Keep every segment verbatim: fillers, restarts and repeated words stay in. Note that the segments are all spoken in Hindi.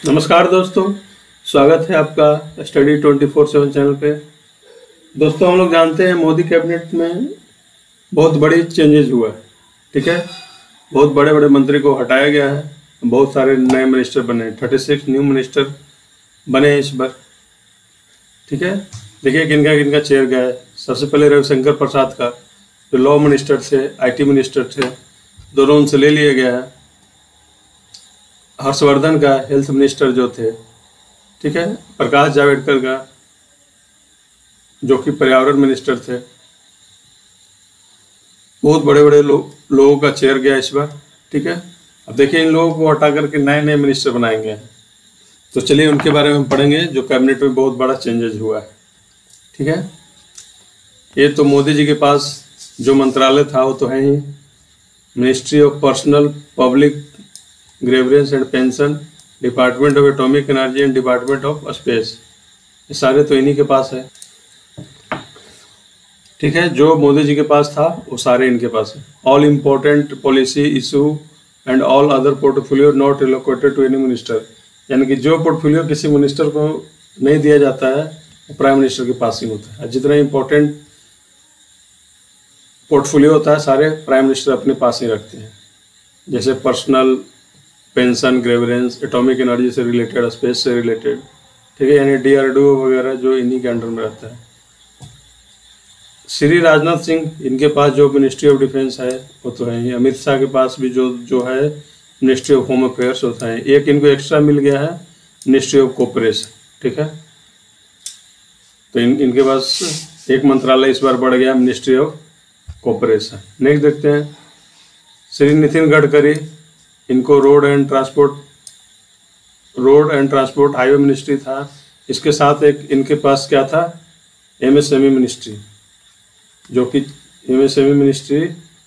नमस्कार दोस्तों, स्वागत है आपका study twenty four seven channel पे। दोस्तों, हम लोग जानते हैं मोदी कैबिनेट में बहुत बड़ी चेंजेस हुआ है। ठीक है, बहुत बड़े बड़े मंत्री को हटाया गया है, बहुत सारे नए मिनिस्टर बने, थर्टी सिक्स न्यू मिनिस्टर बने इस बार। ठीक है, देखिए किनका किनका चेयर गया है। सबसे पहले रविशंकर प्रसाद का, जो लॉ मिनिस्टर थे, आईटी मिनिस्टर थे, दोनों उनसे ले लिया गया है। हर्षवर्धन का, हेल्थ मिनिस्टर जो थे। ठीक है, प्रकाश जावड़ेकर का, जो कि पर्यावरण मिनिस्टर थे। बहुत बड़े बड़े लो, लोगों का चेयर गया इस बार। ठीक है, अब देखिए इन लोगों को हटा करके नए नए मिनिस्टर बनाएंगे। तो चलिए उनके बारे में पढ़ेंगे, जो कैबिनेट में बहुत बड़ा चेंजेस हुआ है। ठीक है, ये तो मोदी जी के पास जो मंत्रालय था वो तो है ही। Ministry of personnel public grievance and pension, department of atomic energy and department of space, ये सारे तो इन्हीं के पास है। ठीक है, जो मोदी जी के पास था वो सारे इनके पास है। All important policy issue and all other portfolio not relocated to any minister, यानी कि जो पोर्टफोलियो किसी मिनिस्टर को नहीं दिया जाता है वो प्राइम मिनिस्टर के पास ही होता है। जितना इम्पोर्टेंट पोर्टफोलियो होता है सारे प्राइम मिनिस्टर अपने पास ही रखते हैं, जैसे personnel, pension, grievance, atomic energy से रिलेटेड, स्पेस से रिलेटेड। ठीक है, यानी डीआरडीओ वगैरह जो इन्हीं के अंडर में रहता है। श्री राजनाथ सिंह, इनके पास जो मिनिस्ट्री ऑफ डिफेंस है वो तो है ही। अमित शाह के पास भी जो जो है मिनिस्ट्री ऑफ होम अफेयर्स होता है। एक इनको एक्स्ट्रा मिल गया है, मिनिस्ट्री ऑफ कोऑपरेशन। ठीक है, तो इन इनके पास एक मंत्रालय इस बार बढ़ गया, मिनिस्ट्री ऑफ कोऑपरेशन। नेक्स्ट देखते हैं, श्री नितिन गडकरी, इनको road and transport road and transport highway ministry था। इसके साथ एक इनके पास क्या था, एमएसएमई मिनिस्ट्री, जो कि एमएसएमई मिनिस्ट्री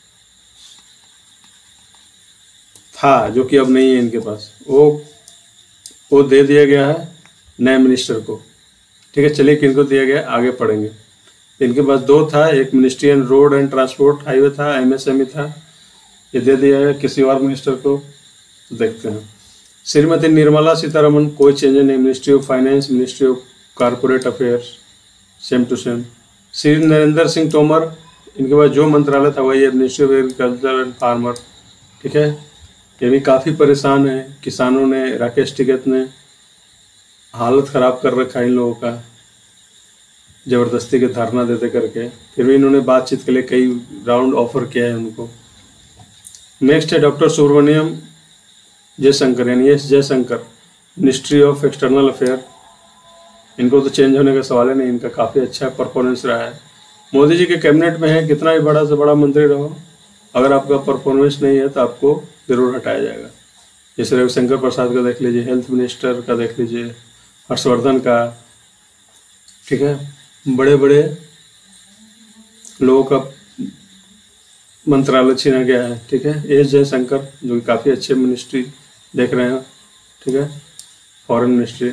था, जो कि अब नहीं है इनके पास। वो वो दे दिया गया है नए मिनिस्टर को। ठीक है, चलिए किनको दिया गया आगे पढ़ेंगे। इनके पास दो था, एक ministry and road and transport highway था, एमएसएमई था, ये दे दिया है किसी और मिनिस्टर को। देखते हैं, श्रीमती निर्मला सीतारमन, कोई चेंज नहीं, ministry of finance, ministry of corporate affairs, same to same. Shri Narendra Singh Tomar, इनके पास जो मंत्रालय था वही है, ministry of agriculture and farmer. ठीक है, ये भी काफ़ी परेशान है, किसानों ने, राकेश टिकैत ने हालत ख़राब कर रखा है इन लोगों का, ज़बरदस्ती के धरना देते करके। फिर भी इन्होंने बातचीत के लिए कई राउंड ऑफर किया है उनको। नेक्स्ट है डॉक्टर सुब्रमण्यम जयशंकर, यानी S Jaishankar, ministry of external affair. इनको तो चेंज होने का सवाल है नहीं, इनका काफ़ी अच्छा परफॉर्मेंस रहा है। मोदी जी के कैबिनेट में है, कितना भी बड़ा से बड़ा मंत्री रहो, अगर आपका परफॉर्मेंस नहीं है तो आपको ज़रूर हटाया जाएगा। जैसे रविशंकर प्रसाद का देख लीजिए, हेल्थ मिनिस्टर का देख लीजिए, हर्षवर्धन का। ठीक है, बड़े बड़े लोगों का मंत्रालय छीना गया है। ठीक है, एस जयशंकर, जो कि काफ़ी अच्छे मिनिस्ट्री देख रहे हैं। ठीक है, फॉरेन मिनिस्ट्री।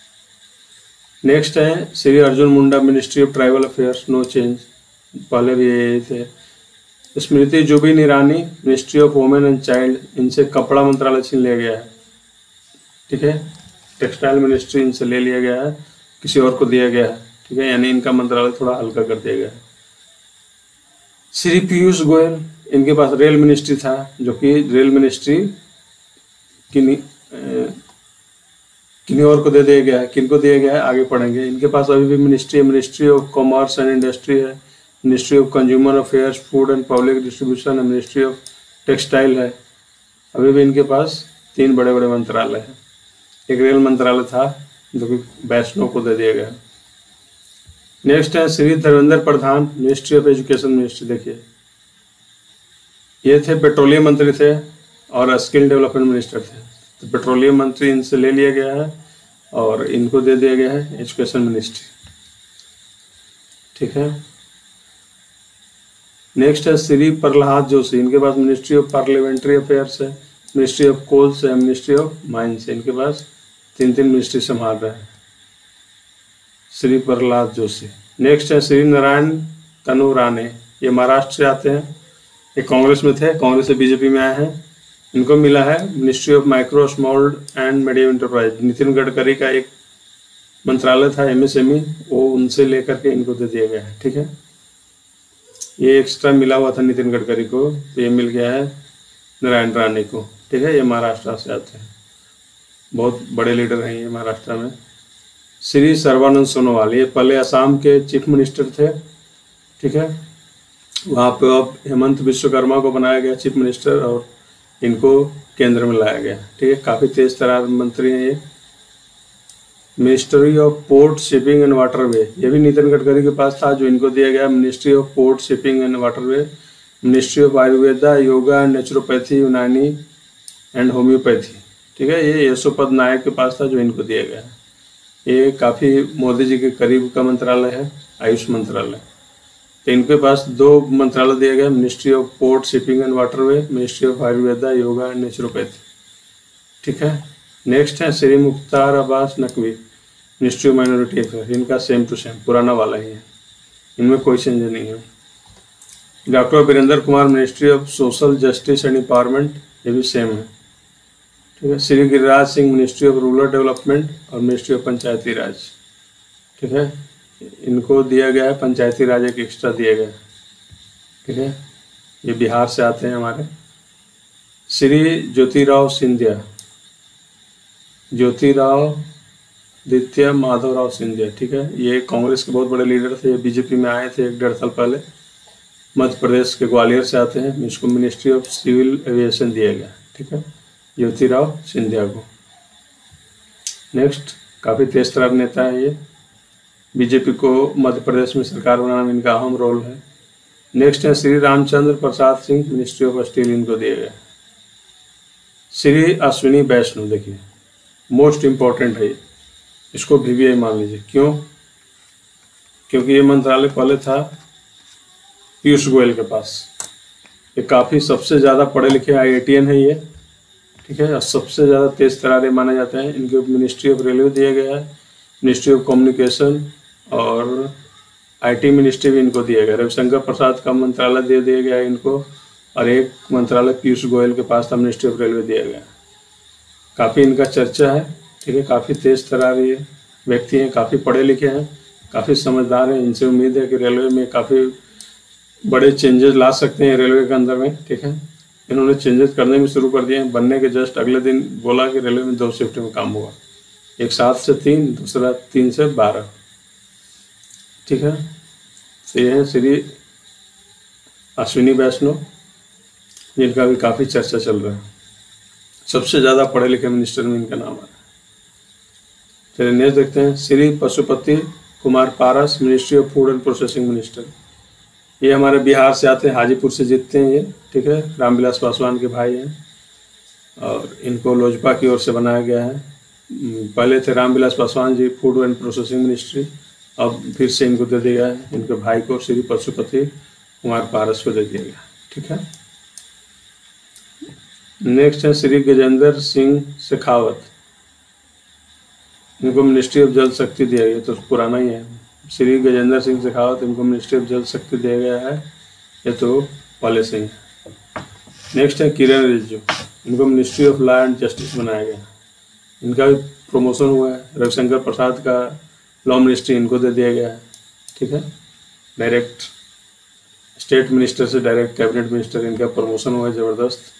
नेक्स्ट है Shri Arjun Munda, ministry of tribal affairs, no change, पहले भी यही थे। Smriti Zubin Irani, ministry of women and child, इनसे कपड़ा मंत्रालय छीन लिया गया है। ठीक है, टेक्सटाइल मिनिस्ट्री इनसे ले लिया गया है, किसी और को दिया गया है। ठीक है, यानी इनका मंत्रालय थोड़ा हल्का कर दिया गया है। श्री पीयूष गोयल, इनके पास रेल मिनिस्ट्री था, जो कि रेल मिनिस्ट्री किन्हीं किन्हीं और को दे दिया गया है। किनको दिया गया है आगे पढ़ेंगे। इनके पास अभी भी मिनिस्ट्री है, ministry of commerce and industry है, ministry of consumer affairs, food and public distribution है, मिनिस्ट्री ऑफ टेक्सटाइल है। अभी भी इनके पास तीन बड़े बड़े मंत्रालय हैं। एक रेल मंत्रालय था, जो कि वैष्णव को दे दिया गया। नेक्स्ट है Shri Dharmendra Pradhan, ministry of education ministry. देखिए, ये थे पेट्रोलियम मंत्री थे और स्किल डेवलपमेंट मिनिस्टर थे। तो पेट्रोलियम मंत्री इनसे ले लिया गया है और इनको दे दिया गया है एजुकेशन मिनिस्ट्री। ठीक है, नेक्स्ट है श्री प्रहलाद जोशी, इनके पास मिनिस्ट्री ऑफ पार्लियामेंट्री अफेयर्स है, मिनिस्ट्री ऑफ कोल्स है, मिनिस्ट्री ऑफ माइंस है। इनके पास तीन तीन मिनिस्ट्री संभाल रहे हैं श्री प्रहलाद जोशी। नेक्स्ट है श्री नारायण तनु राणे, ये महाराष्ट्र से आते हैं, ये कांग्रेस में थे, कांग्रेस से बीजेपी में आए हैं। इनको मिला है ministry of micro small and medium enterprise. Nitin Gadkari का एक मंत्रालय था एमएसएमई, वो उनसे लेकर के इनको दे दिया गया है। ठीक है, ये एक्स्ट्रा मिला हुआ था नितिन गडकरी को, तो ये मिल गया है नारायण राणे को। ठीक है, ये महाराष्ट्र से आते हैं, बहुत बड़े लीडर हैं ये महाराष्ट्र में। श्री सर्बानंद सोनोवाल, ये पहले असम के चीफ मिनिस्टर थे। ठीक है, वहाँ पे अब हेमंत विश्वकर्मा को बनाया गया चीफ मिनिस्टर और इनको केंद्र में लाया गया। ठीक है, काफ़ी तेज तर्रार मंत्री हैं ये। Ministry of port shipping and waterway, ये भी नितिन गडकरी के पास था, जो इनको दिया गया ministry of port shipping and waterway. Ministry of Ayurveda, yoga and naturopathy, Unani and homeopathy. ठीक है, ये यशोपद नायक के पास था, जो इनको दिया गया है। ये काफ़ी मोदी जी के करीब का मंत्रालय है, आयुष मंत्रालय। तो इनके पास दो मंत्रालय दिया गया, ministry of port shipping and waterway, ministry of Ayurveda, yoga and naturopathy. ठीक है, नेक्स्ट है Shri Mukhtar Abbas Naqvi, ministry of minority affair. इनका सेम टू सेम पुराना वाला ही है, इनमें कोई चेंज नहीं है। Doctor Virendra Kumar, ministry of social justice and empowerment, ये भी सेम है। ठीक है, Shri Giriraj Singh, ministry of rural development और मिनिस्ट्री ऑफ पंचायती राज। ठीक है, इनको दिया गया है पंचायती राज, एक एक्स्ट्रा दिया गया है। ठीक है, ये बिहार से आते हैं हमारे। श्री ज्योतिराव सिंधिया, ज्योतिराव दित्य माधवराव सिंधिया। ठीक है, ये कांग्रेस के बहुत बड़े लीडर थे, ये बीजेपी में आए थे एक डेढ़ साल पहले। मध्य प्रदेश के ग्वालियर से आते हैं, इसको मिनिस्ट्री ऑफ सिविल एविएशन दिया गया। ठीक है, ज्योतिराव सिंधिया को। नेक्स्ट, काफ़ी तेज तर्रार नेता है ये, बीजेपी को मध्य प्रदेश में सरकार बनाने में इनका अहम रोल है। नेक्स्ट है Shri Ramchandra Prasad Singh, ministry of steel, इनको दिया गया। श्री अश्विनी वैष्णव, देखिए मोस्ट इम्पोर्टेंट है ये, इसको वीवीआई मान लीजिए। क्यों? क्योंकि ये मंत्रालय पहले था पीयूष गोयल के पास। ये काफ़ी सबसे ज़्यादा पढ़े लिखे आई आई टी एन है ये। ठीक है, और सबसे ज़्यादा तेज तर्रारे माने जाते हैं। इनको मिनिस्ट्री ऑफ रेलवे दिया गया है, मिनिस्ट्री ऑफ कम्युनिकेशन और आईटी मिनिस्ट्री भी इनको दिया गया। रविशंकर प्रसाद का मंत्रालय दे दिया गया इनको, और एक मंत्रालय पीयूष गोयल के पास था, मिनिस्ट्री ऑफ रेलवे दिया गया। काफ़ी इनका चर्चा है। ठीक है, काफ़ी तेज तर्रार ये व्यक्ति हैं, काफ़ी पढ़े लिखे हैं, काफ़ी समझदार हैं। इनसे उम्मीद है कि रेलवे में काफ़ी बड़े चेंजेस ला सकते हैं रेलवे के अंदर में। ठीक है, इन्होंने चेंजेस करने भी शुरू कर दिए हैं। बनने के जस्ट अगले दिन बोला कि रेलवे में दो शिफ्ट में काम होगा, एक सात से तीन, दूसरा तीन से बारह। ठीक है, तो ये है श्री अश्विनी वैष्णव, जिनका भी काफ़ी चर्चा चल रहा है। सबसे ज़्यादा पढ़े लिखे मिनिस्टर में इनका नाम है। चलिए नेक्स्ट देखते हैं, Shri Pashupati Kumar Paras, ministry of food and processing minister. ये हमारे बिहार से आते हैं, हाजीपुर से जीतते हैं ये। ठीक है, रामविलास पासवान के भाई हैं और इनको लोजपा की ओर से बनाया गया है। पहले थे Ramvilas Paswan ji food and processing ministry, अब फिर से इनको दे दिया गया है। इनके भाई को श्री पशुपति कुमार पारस को दे दिया गया। ठीक है, नेक्स्ट है श्री गजेंद्र सिंह शेखावत, इनको मिनिस्ट्री ऑफ जल शक्ति दिया गया, तो पुराना ही है। श्री गजेंद्र सिंह शेखावत, इनको मिनिस्ट्री ऑफ जल शक्ति दिया गया है, ये तो पहले से ही। नेक्स्ट है किरण रिजिजू, इनको ministry of law and justice बनाया गया, इनका भी प्रमोशन हुआ है। रविशंकर प्रसाद का लॉ मिनिस्ट्री इनको दे दिया गया है। ठीक है, डायरेक्ट स्टेट मिनिस्टर से डायरेक्ट कैबिनेट मिनिस्टर, इनका प्रमोशन हुआ है ज़बरदस्त।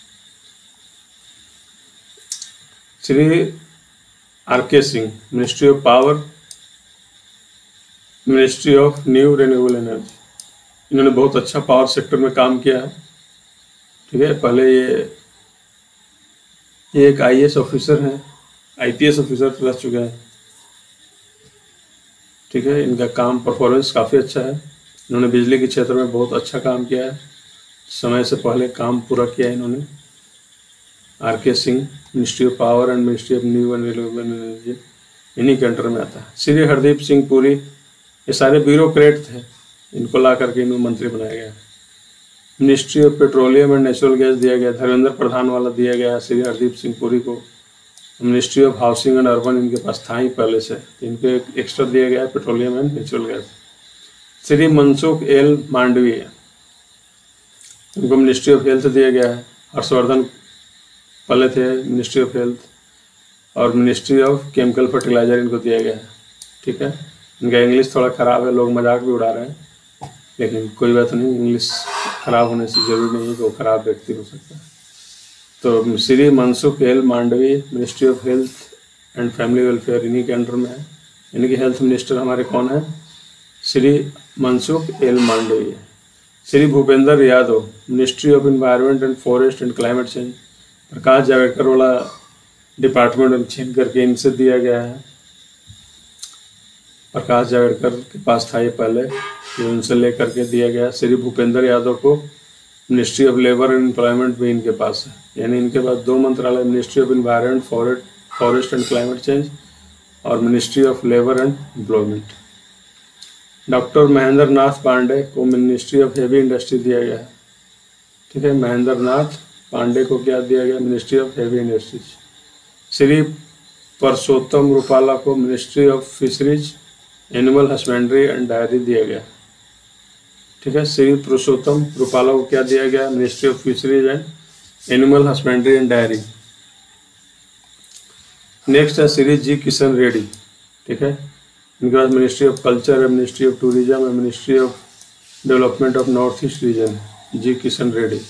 Shri R K Singh, ministry of power, ministry of new renewable energy, इन्होंने बहुत अच्छा पावर सेक्टर में काम किया है। ठीक है, पहले ये ये एक आई ए एस ऑफिसर हैं, आई पी एस ऑफिसर रह चुके हैं। ठीक है, इनका काम परफॉर्मेंस काफ़ी अच्छा है। इन्होंने बिजली के क्षेत्र में बहुत अच्छा काम किया है, समय से पहले काम पूरा किया है इन्होंने। R K Singh, ministry of power and ministry of new and renewable energy, इन्हीं के अंडर में आता है। श्री हरदीप सिंह पुरी, ये सारे ब्यूरोक्रेट थे, इनको ला करके इन्हें मंत्री बनाया गया। Ministry of petroleum and natural gas दिया गया, धर्मेंद्र प्रधान वाला दिया गया है श्री हरदीप सिंह पुरी को। Ministry of housing and urban इनके पास था ही पहले से, तो इनको एक एक्स्ट्रा दिया गया है petroleum and natural gas. Shri Mansukh L Mandaviya, इनको मिनिस्ट्री ऑफ हेल्थ दिया गया है। हर्षवर्धन पहले थे मिनिस्ट्री ऑफ हेल्थ और मिनिस्ट्री ऑफ केमिकल फर्टिलाइजर इनको दिया गया है। ठीक है, इनका इंग्लिश थोड़ा ख़राब है, लोग मजाक भी उड़ा रहे हैं, लेकिन कोई बात नहीं, इंग्लिश ख़राब होने से ज़रूरी नहीं है कि वो ख़राब व्यक्ति हो सकता है। तो Shri Mansukh L Mandavi ministry of health and family welfare इन्हीं के अंडर में है। इनके हेल्थ मिनिस्टर हमारे कौन है? Shri Mansukh L Mandavi. Shri Bhupendra Yadav ministry of environment and forest and climate change, Prakash Javadekar वाला डिपार्टमेंट छीन करके इनसे दिया गया है। प्रकाश जावड़ेकर के पास था ये पहले, ये उनसे लेकर के दिया गया। श्री भूपेंद्र यादव को ministry of labour and employment भी इनके पास है, यानी इनके पास दो मंत्रालय, ministry of environment forest forest and climate change और ministry of labour and employment. Doctor Mahendra Nath Pandey को मिनिस्ट्री ऑफ हेवी इंडस्ट्री दिया गया है। ठीक है, महेंद्र नाथ पांडे को क्या दिया गया? Ministry of heavy industries. Shri Parshottam Rupala को ministry of fisheries, animal husbandry and dairy दिया गया। ठीक है, श्री पुरुषोत्तम रूपाला को क्या दिया गया? Ministry of fisheries and animal husbandry and dairy. Next है श्री जी किशन रेड्डी। ठीक है, इनके पास मिनिस्ट्री ऑफ कल्चर है, मिनिस्ट्री ऑफ टूरिज्म है, ministry of development of north east region. G Kishan Reddy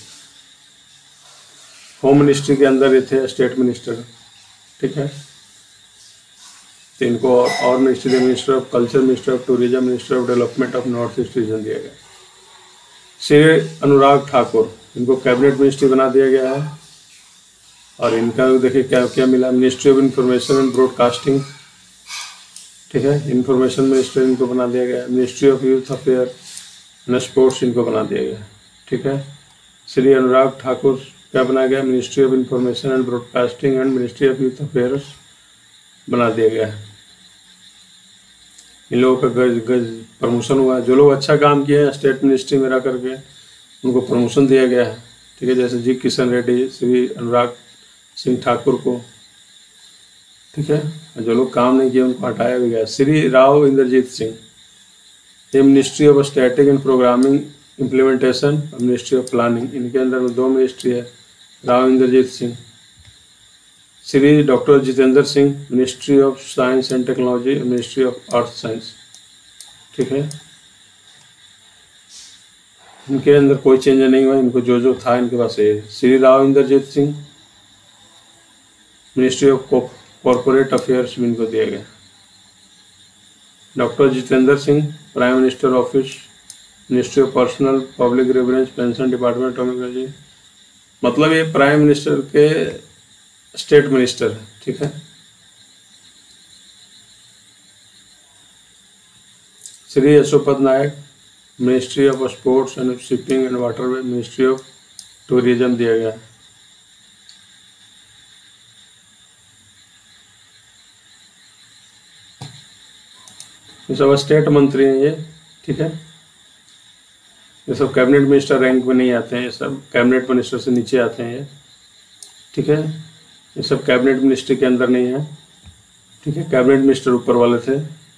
home ministry के अंदर ये थे स्टेट मिनिस्टर। ठीक है, तो इनको और ministry, minister of culture, minister of tourism, minister of development of north east region दिया गया। श्री अनुराग ठाकुर, इनको कैबिनेट मिनिस्ट्री बना दिया गया है और इनका देखिए क्या क्या मिला, ministry of information and broadcasting. ठीक है, इंफॉर्मेशन मिनिस्टर इनको बना दिया गया। Ministry of youth affair and sports इनको बना दिया गया। ठीक है, श्री अनुराग ठाकुर क्या बना गया? Ministry of information and broadcasting and ministry of youth affairs बना दिया गया है। इन लोगों का गज गज प्रमोशन हुआ है। जो लोग अच्छा काम किए हैं स्टेट मिनिस्ट्री में रह करके, उनको प्रमोशन दिया गया है। ठीक है, जैसे जी किशन रेड्डी, श्री अनुराग सिंह ठाकुर को। ठीक है, जो लोग काम नहीं किए उनको हटाया भी गया। श्री राव इंद्रजीत सिंह, ये ministry of static and programming implementation, ministry of planning, इनके अंदर में दो मिनिस्ट्री है, Rao Inderjit Singh. Shri doctor Jitendra Singh ministry of science and technology, ministry of earth science. ठीक है, इनके अंदर कोई चेंज नहीं हुआ, इनको जो जो था इनके पास है। Shri Rao Inderjit Singh ministry of corporate affairs भी इनको दिया गया। Doctor Jitendra Singh prime minister office, ministry of personnel public grievance pension department technology, मतलब ये प्राइम मिनिस्टर के स्टेट मिनिस्टर है। ठीक है, Shri Yashopat Naik ministry of sports and shipping and waterway, ministry of tourism दिया गया। ये सब स्टेट मंत्री हैं ये। ठीक है, ये सब कैबिनेट मिनिस्टर रैंक में नहीं आते हैं, ये सब कैबिनेट मिनिस्टर से नीचे आते हैं ये। ठीक है, ये सब कैबिनेट मिनिस्ट्री के अंदर नहीं है। ठीक है, कैबिनेट मिनिस्टर ऊपर वाले थे।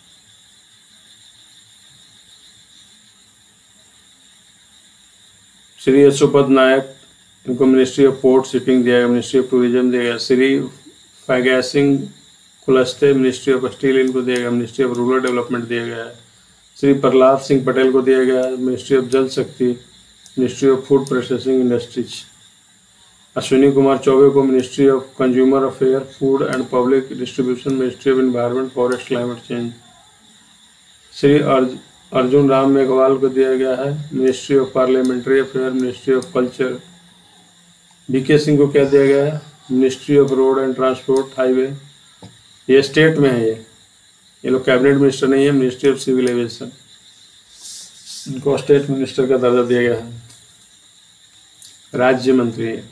श्री यशोपत नायक, इनको मिनिस्ट्री ऑफ पोर्ट शिपिंग दिया गया, मिनिस्ट्री ऑफ टूरिज्म दिया गया। Shri Faggan Singh Kulaste ministry of steel इनको दिया गया, मिनिस्ट्री ऑफ रूरल डेवलपमेंट दिया गया है। श्री प्रहलाद सिंह पटेल को दिया गया है, ministry of Jal Shakti, ministry of food processing industries. Ashwini Kumar Choubey को ministry of consumer affair, food and public distribution, ministry of environment forest climate change. Shri अर्ज अर्जुन राम मेघवाल को दिया गया है ministry of parliamentary affair, ministry of culture. B K Singh को क्या दिया गया है? Ministry of road and transport highway. ये स्टेट में है, ये ये लोग कैबिनेट मिनिस्टर नहीं है, मिनिस्ट्री ऑफ सिविल एविएशन, इनको स्टेट मिनिस्टर का दर्जा दिया गया है, राज्य मंत्री है।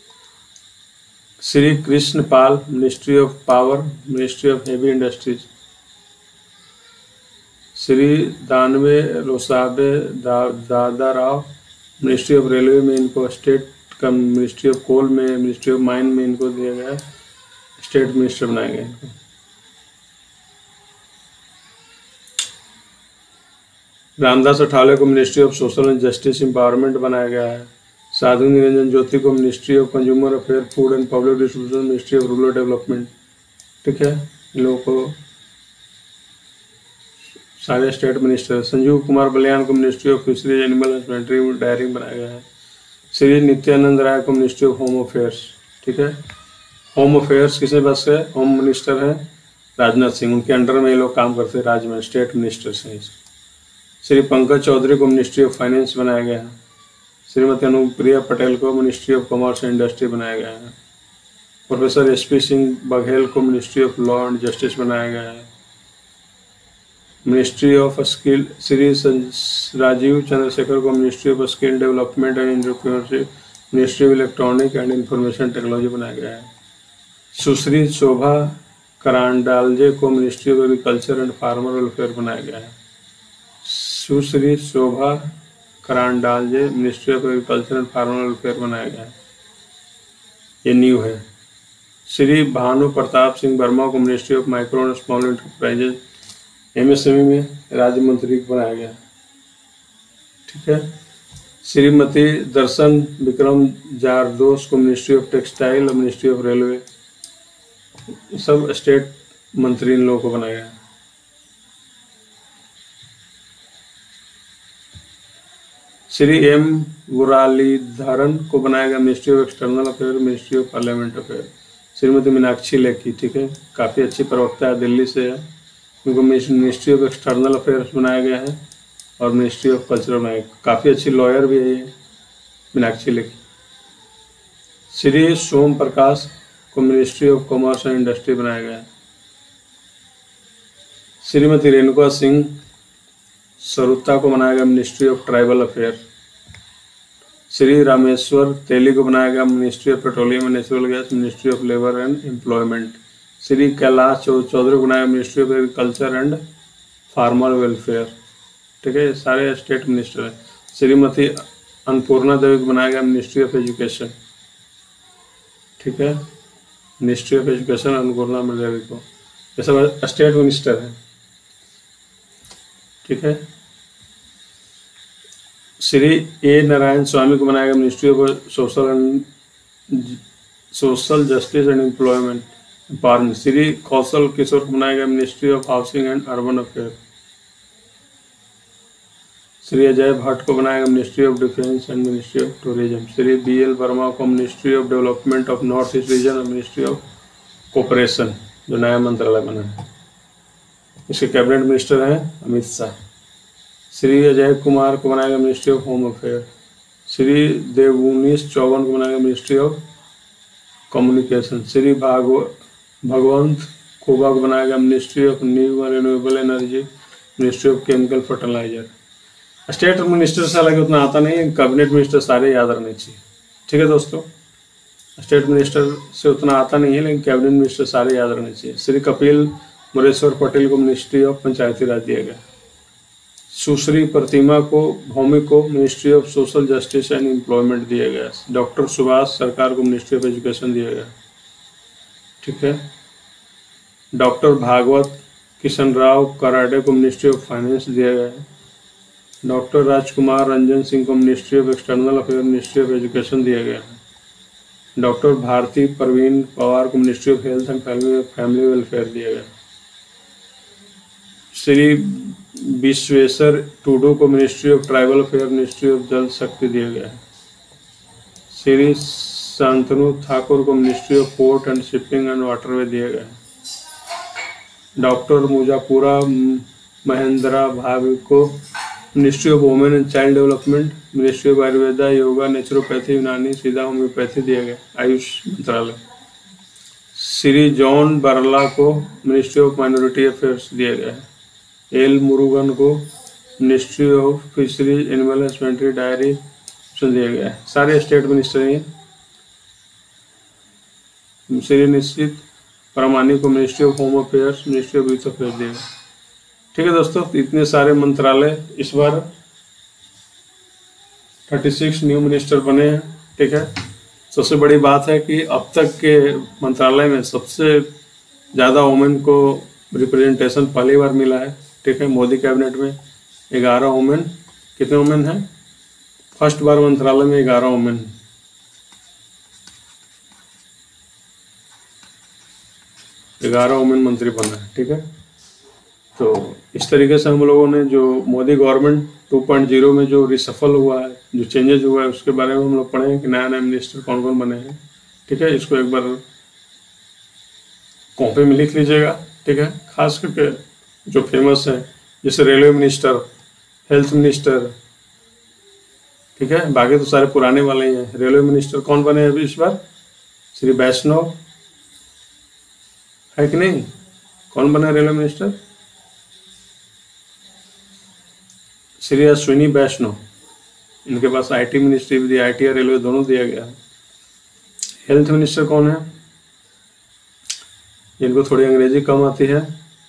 Shri Krishan Pal ministry of power, ministry of heavy industries. Shri Danve Raosaheb दा, Dada Rao ministry of railway में इनको स्टेट का, मिनिस्ट्री ऑफ कोल में, मिनिस्ट्री ऑफ माइन में इनको दिया गया है, स्टेट मिनिस्टर बनाया गया इनको। रामदास अठावले को ministry of social and justice empowerment बनाया गया है। साधु निरंजन ज्योति को ministry of consumer affair, food and public distribution, ministry of rural development. ठीक है, इन लोगों को सारे स्टेट मिनिस्टर। संजीव कुमार बलियान को ministry of fisheries, animal husbandry, dairy बनाया गया है। श्री नित्यानंद राय को मिनिस्ट्री ऑफ होम अफेयर्स। ठीक है, होम अफेयर्स किसने बस है? होम मिनिस्टर है राजनाथ सिंह, उनके अंडर में ये लोग काम करते हैं, राज्य में स्टेट मिनिस्टर्स हैं। श्री पंकज चौधरी को मिनिस्ट्री ऑफ फाइनेंस बनाया गया है। श्रीमती अनुप्रिया पटेल को ministry of commerce and industry बनाया गया है। Professor S P Singh Baghel को ministry of law and justice बनाया गया है। Ministry of skill Shri Rajeev Chandrasekhar को ministry of skill development and entrepreneurship, ministry of electronic and information technology बनाया गया है। सुश्री शोभा करांडालजे को ministry of agriculture and farmer welfare बनाया गया है। Sushri Shobha Karandlaje ministry of agriculture and farmer welfare बनाया गया है, ये न्यू है। श्री भानु प्रताप सिंह वर्मा को ministry of micro and small enterprises, MSME में राज्य मंत्री बनाया गया। ठीक है, श्रीमती दर्शन विक्रम जारदोस को मिनिस्ट्री ऑफ टेक्सटाइल और मिनिस्ट्री ऑफ रेलवे, सब स्टेट मंत्री इन लोगों को बनाया गया। श्री एम मुरलीधरन को बनाया गया ministry of external affair, ministry of parliament affair. Shrimati Meenakshi Lekhi, ठीक है, काफ़ी अच्छी प्रवक्ता है, दिल्ली से है, उनको मिनिस्ट्री ऑफ एक्सटर्नल अफेयर्स बनाया गया है और मिनिस्ट्री ऑफ कल्चर बनाया गया। काफ़ी अच्छी लॉयर भी है ये मीनाक्षी लेखी। श्री सोम प्रकाश को ministry of commerce and industry बनाया गया है। श्रीमती रेणुका सिंह सरुता को बनाया गया ministry of tribal affair. Shri Rameshwar Teli को बनाया गया ministry of petroleum and natural gas, ministry of labour and employment. Shri Kailash Chaudhary को बनाया ministry of agriculture and farmer welfare. ठीक है, सारे स्टेट मिनिस्टर हैं। श्रीमती अन्नपूर्णा देवी को बनाया गया मिनिस्ट्री ऑफ एजुकेशन। ठीक है, ministry of education Annapurna Devi को, ये सब स्टेट मिनिस्टर है। ठीक है, श्री ए नारायण स्वामी को बनाया गया ministry of social and social justice and employment empowerment. Shri Kaushal Kishore को बनाया गया ministry of housing and urban affair. Shri Ajay Bhatt को बनाया गया ministry of defence and ministry of tourism. Shri B L Verma को ministry of development of north east region और मिनिस्ट्री ऑफ कोऑपरेशन, जो नया मंत्रालय बना है। इसके कैबिनेट मिनिस्टर हैं अमित शाह। श्री अजय कुमार को बनाया गया ministry of home affair. Shri Devnish Chauhan को बनाया गया ministry of communication. Shri Bhagav Bhagwant Khuba को बनाया गया ministry of new and renewable energy, ministry of chemical fertiliser. State minister से हालांकि उतना आता नहीं है, कैबिनेट मिनिस्टर सारे याद रखने चाहिए। ठीक है दोस्तों, स्टेट मिनिस्टर से उतना आता नहीं है, लेकिन कैबिनेट मिनिस्टर सारे याद रखने चाहिए। श्री कपिल मुरेश्वर पटेल को मिनिस्ट्री ऑफ पंचायती राज दिया गया। सुश्री प्रतिमा को भौमिक को ministry of social justice and employment दिया गया। डॉक्टर सुभाष सरकार को मिनिस्ट्री ऑफ एजुकेशन दिया गया। ठीक है, डॉक्टर भागवत किशन राव कराडे को मिनिस्ट्री ऑफ फाइनेंस दिया गया है। डॉक्टर राजकुमार रंजन सिंह को ministry of external affair, ministry of education दिया गया है। डॉक्टर भारती प्रवीण पवार को ministry of health and family family welfare दिया गया। श्री विश्वेश्वर टूडू को ministry of tribal affair, ministry of Jal Shakti दिया गया है। श्री शांतनु ठाकुर को ministry of port and shipping and waterway दिया गया है। डॉक्टर मुजापुरा महेंद्रा भाभी को ministry of women and child development, ministry of Ayurveda, yoga, naturopathy, Unani, Siddha homeopathy दिया गया, आयुष मंत्रालय। श्री जॉन बरला को मिनिस्ट्री ऑफ माइनॉरिटी अफेयर्स दिया गया है। एल मुरुगन को ministry of fisheries, animal husbandry, dairy दिया गया है। सारे स्टेट मिनिस्टर हैं। श्री निश्चित परमानी को ministry of home affairs, ministry of youth affairs दिया गया। ठीक है दोस्तों, तो इतने सारे मंत्रालय इस बार छत्तीस न्यू मिनिस्टर बने हैं। ठीक है, सबसे बड़ी बात है कि अब तक के मंत्रालय में सबसे ज़्यादा वुमेन को रिप्रेजेंटेशन पहली बार मिला है। ठीक है, मोदी कैबिनेट में ग्यारह वुमेन, कितने वुमेन हैं? फर्स्ट बार मंत्रालय में ग्यारह वुमेन, ग्यारह वुमेन मंत्री बना है। ठीक है, तो इस तरीके से हम लोगों ने जो Modi government two point zero में जो रिसफल हुआ है, जो चेंजेस हुआ है, उसके बारे में हम लोग पढ़े हैं कि नया नया मिनिस्टर कौन कौन बने हैं। ठीक है, इसको एक बार कॉपी में लिख लीजिएगा। ठीक है, खास करके जो फेमस है, जैसे रेलवे मिनिस्टर, हेल्थ मिनिस्टर। ठीक है, बाकी तो सारे पुराने वाले ही हैं। रेलवे मिनिस्टर कौन बने हैं अभी इस बार? श्री वैष्णव है कि नहीं? कौन बना रेलवे मिनिस्टर? श्री अश्विनी वैष्णव। इनके पास आईटी मिनिस्ट्री भी दिया, आईटी और रेलवे दोनों दिया गया है। हेल्थ मिनिस्टर कौन है? इनको थोड़ी अंग्रेजी कम आती है,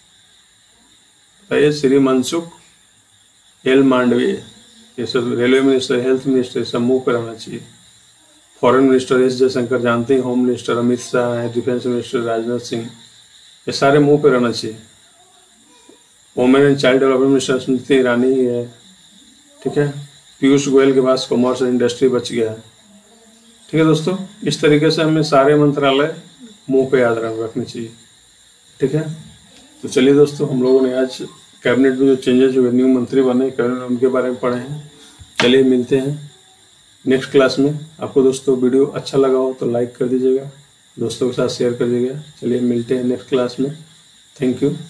ये श्री मनसुख एल मांडवीय। ये सब रेलवे मिनिस्टर, हेल्थ मिनिस्टर, सब मुंह पर रहना चाहिए। फॉरेन मिनिस्टर एस जयशंकर जानते हैं, होम मिनिस्टर अमित शाह है, डिफेंस मिनिस्टर राजनाथ सिंह, ये सारे मुंह पे रहना चाहिए। Women and child development minister Smriti Irani ही है। ठीक है, पीयूष गोयल के पास कॉमर्स एंड इंडस्ट्री बच गया है। ठीक है दोस्तों, इस तरीके से हमें सारे मंत्रालय मुंह पे याद रखने चाहिए। ठीक है, तो चलिए दोस्तों, हम लोगों ने आज कैबिनेट में जो चेंजेस हुए, न्यू मंत्री बने कैबिनेट, उनके बारे में पढ़े हैं। चलिए मिलते हैं नेक्स्ट क्लास में। आपको दोस्तों वीडियो अच्छा लगा हो तो लाइक कर दीजिएगा, दोस्तों के साथ शेयर कर दीजिएगा। चलिए मिलते हैं नेक्स्ट क्लास में। Thank you.